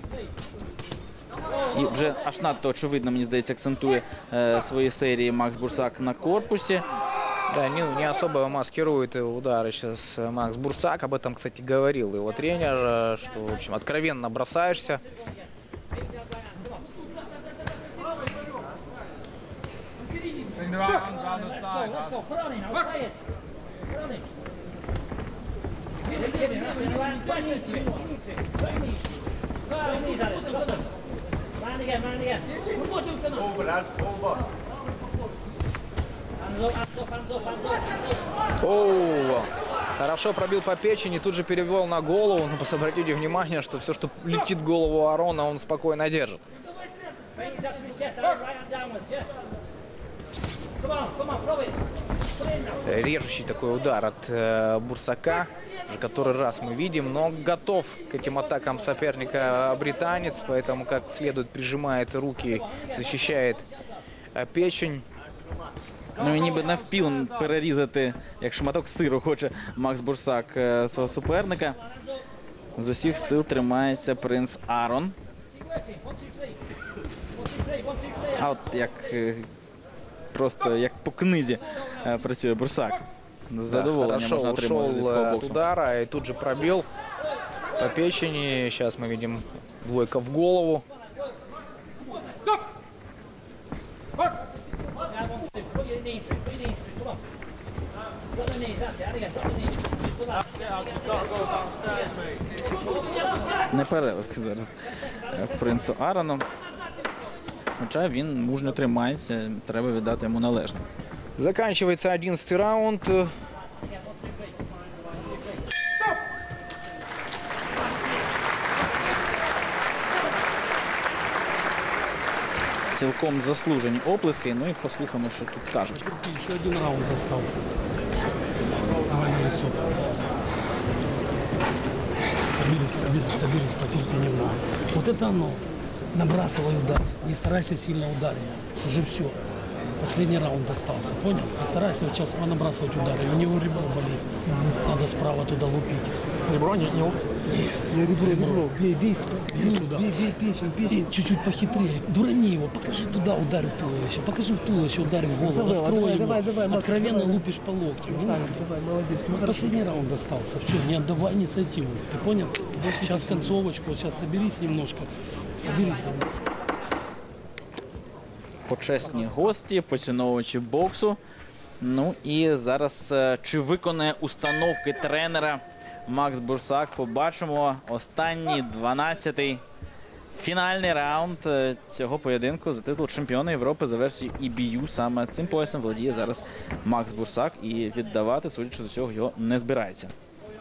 Speaker 3: І вже аж надто очевидно, мені здається, акцентує свої серії Макс Бурсак на корпусі.
Speaker 2: Да, не особо маскирует удары сейчас Макс Бурсак. Об этом, кстати, говорил его тренер, что, в общем, откровенно бросаешься. Оу, хорошо пробил по печени, тут же перевел на голову. Но обратите внимание, что все, что летит в голову Арона, он спокойно держит. Режущий такой удар от Бурсака, уже который раз мы видим, но готов к этим атакам соперника британец, поэтому как следует прижимает руки, защищает печень.
Speaker 3: Ну і ніби навпіл перерізати, як шматок сиру хоче Макс Бурсак свого суперника. З усіх сил тримається принц Арон. А от як просто як по книзі працює Бурсак. Задоволення можна отримати від такого боксу.
Speaker 2: Удара и тут же пробил по печени. Сейчас мы видим двойка в голову.
Speaker 3: Непереливки зараз в принцу Арону. Хоча він мужньо тримається, треба віддати йому належне.
Speaker 2: Заканчивается 11-й раунд.
Speaker 3: Цілком заслужені оплески. Ну і послухаємо, що тут кажуть.
Speaker 4: Еще один раунд остался. Давай на лицо. Соберись, потерпи немного. Вот это оно. Набрасывай удар. Не старайся сильно ударить. Уже все. Последний раунд остался. Понял? Постарайся вот сейчас набрасывать удары. У него ребро болит. Надо справа туда лупить.
Speaker 8: Ребро не
Speaker 4: Не
Speaker 8: ребро. Бей
Speaker 4: туда.
Speaker 8: печень,
Speaker 4: И чуть-чуть похитрее. Дурани его. Покажи туда, ударь в туловище. Покажи в туловище, ударь в голову.
Speaker 8: Давай,
Speaker 4: Раскрой его.
Speaker 8: давай, Макс,
Speaker 4: Откровенно
Speaker 8: давай.
Speaker 4: лупишь по локтям. Не надо.
Speaker 8: Давай, молодец.
Speaker 4: Последний раунд остался. Все, не отдавай инициативу. Ты понял? Сейчас концовочку. Вот сейчас соберись немножко. Соберись немножко.
Speaker 3: Почесні гості, поціновувачі боксу. Ну і зараз чи виконає установки тренера Макс Бурсак, побачимо. Останній 12-й фінальний раунд цього поєдинку за титул чемпіона Європи за версією EBU. Саме цим поясом володіє зараз Макс Бурсак і віддавати, судячи з усього, його не збирається.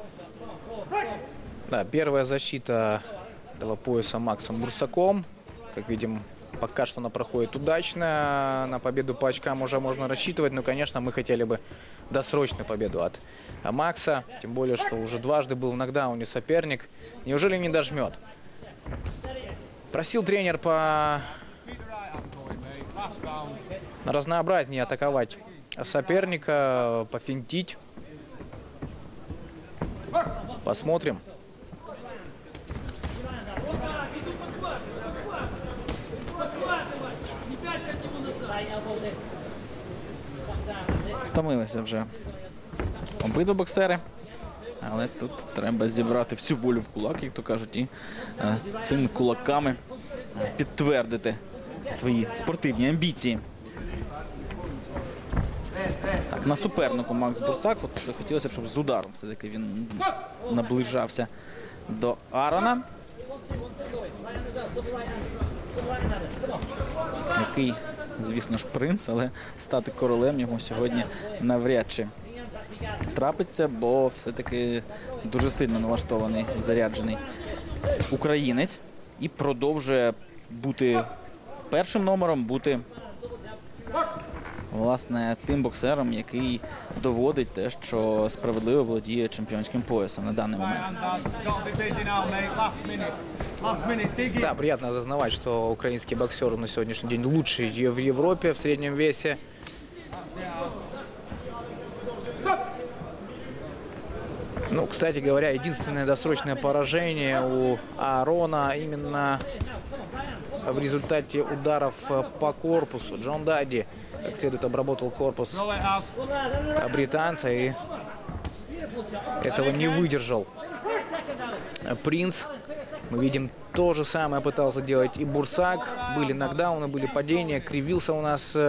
Speaker 2: Да, первая защита этого пояса Максом Бурсаком. Как видим, пока что она проходит удачно. На победу по очкам уже можно рассчитывать. Но, конечно, мы хотели бы досрочную победу от Макса. Тем более, что уже дважды был в нокдауне соперник. Неужели не дожмет? Просил тренер по разнообразнее атаковать соперника, пофинтить. Посмотрим.
Speaker 3: Втомилися вже обидва боксери, але тут треба зібрати всю волю в кулак, як то кажуть, і цими кулаками підтвердити свої спортивні амбіції. Так, на супернику Макс Бурсак, от хотілося б, щоб з ударом все-таки він наближався до Арона, який, звісно ж, принц, але стати королем йому сьогодні навряд чи трапиться, бо все-таки дуже сильно налаштований, заряджений українець і продовжує бути першим номером, бути, власне, тим боксером, який доводить те, що справедливо володіє чемпіонським поясом на даний момент.
Speaker 2: Да, приятно осознавать, что украинский боксер на сегодняшний день лучший в Европе в среднем весе. Ну, кстати говоря, единственное досрочное поражение у Аарона именно в результате ударов по корпусу. Джон Дади как следует обработал корпус британца и этого не выдержал принц. Мы видим, то же самое пытался делать и Бурсак. Были нокдауны, были падения, кривился у нас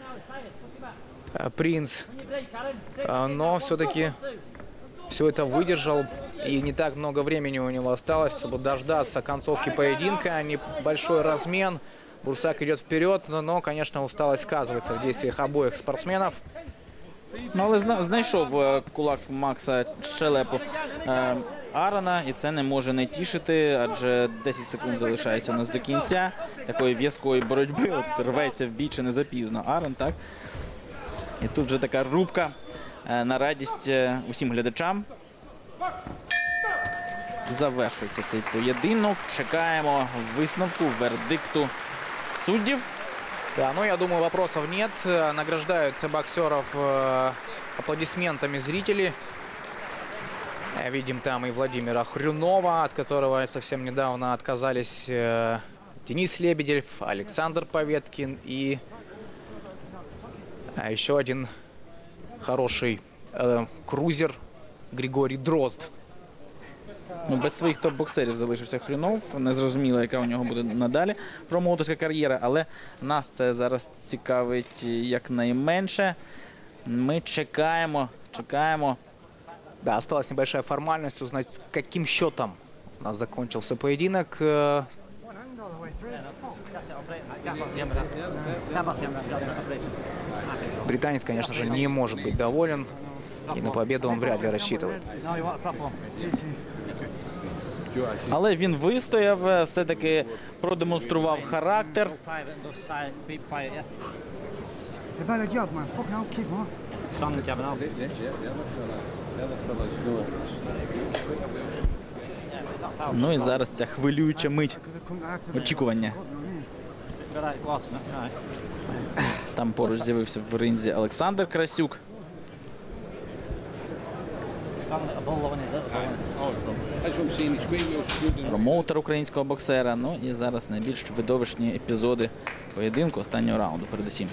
Speaker 2: принц. Но все-таки все это выдержал. И не так много времени у него осталось, чтобы дождаться концовки поединка. Небольшой размен. Бурсак идет вперед, но, конечно, усталость сказывается в действиях обоих спортсменов.
Speaker 3: Ну, але знайшов кулак Макса щелепу Арона, і це не може не тішити, адже 10 секунд залишається у нас до кінця такої в'язкої боротьби. От рветься в бій чи не запізно Арон, так? І тут вже така рубка на радість усім глядачам. Завершується цей поєдинок. Чекаємо висновку, вердикту суддів.
Speaker 2: Да, ну я думаю, вопросов нет. Награждают боксеров аплодисментами зрители. Видим там и Владимира Хрюнова, от которого совсем недавно отказались Денис Лебедев, Александр Поветкин и еще один хороший крузер Григорий Дрозд.
Speaker 3: Ну, без своїх топ-боксерів залишився Хрюнов. Незрозуміло, яка у нього буде надалі промоутерська кар'єра, але нас це зараз цікавить якнайменше. Ми чекаємо.
Speaker 2: Да, осталась небольшая формальность узнать, каким счетом у нас закончился поединок. Британец, конечно же, не может быть доволен. И на победу он вряд ли рассчитывает.
Speaker 3: Але він вистояв, все-таки продемонстрував характер. Ну і зараз ця хвилююча мить очікування. Там поруч з'явився в ринзі Олександр Красюк. Промоутер українського боксера. Ну і зараз найбільш видовищні епізоди поєдинку останнього раунду передусім.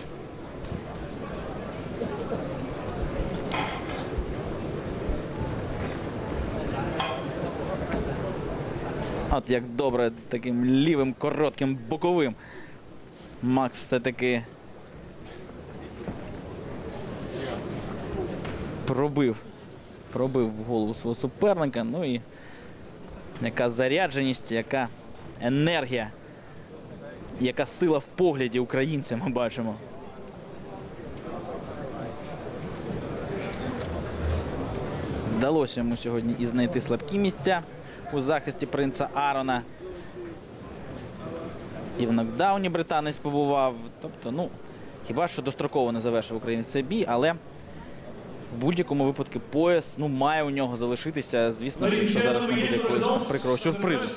Speaker 3: От як добре таким лівим, коротким, боковим Макс все-таки пробив в голову свого суперника. Ну і яка зарядженість, яка енергія, яка сила в погляді українця ми бачимо. Вдалося йому сьогодні і знайти слабкі місця у захисті принца Арона. І в нокдауні британець побував. Тобто, ну, хіба що достроково не завершив українець цей бій, але в будь-якому випадку пояс, ну, має у нього залишитися. Звісно, що зараз не буде якогось прикрого сюрпризу.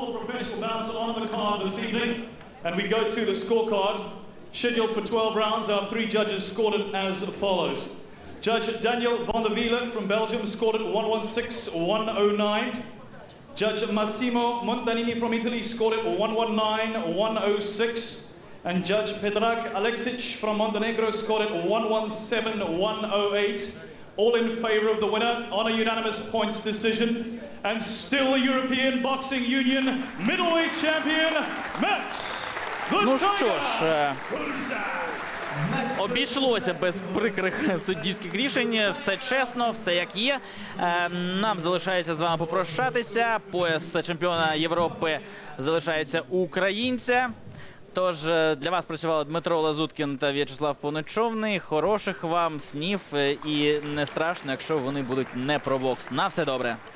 Speaker 9: And we go to the scorecard. Scheduled for 12 rounds, our 3 judges scored it as follows. Judge Daniel van der Wielen from Belgium scored it 116-109. Judge Massimo Montanini from Italy scored it 119-106. And Judge Predrag Aleksic from Montenegro scored it 117-108. All in favor of the winner on a unanimous points decision. And still the European Boxing Union middleweight champion, Max.
Speaker 3: Ну що ж, обійшлося без прикрих суддівських рішень. Все чесно, все як є. Нам залишається з вами попрощатися. Пояс чемпіона Європи залишається у українця. Тож для вас працювали Дмитро Лазуткін та В'ячеслав Понечовний. Хороших вам снів і не страшно, якщо вони будуть не про бокс. На все добре.